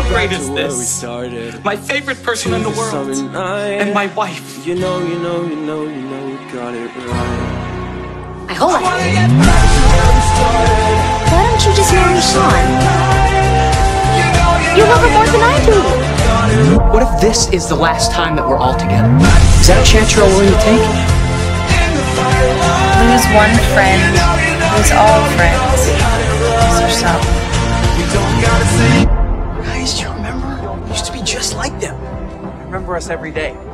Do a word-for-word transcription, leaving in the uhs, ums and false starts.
How great is this? My favorite person in the world, and my wife. You know, you know, you know, you know, we got it right. I hope I Why don't you just marry Shawn? You love her more than I do. What if this is the last time that we're all together? Is that a chance you're all willing to take? Lose one friend, lose all friends. Lose yourself. Guys, do you remember? We used to be just like them. Remember us every day.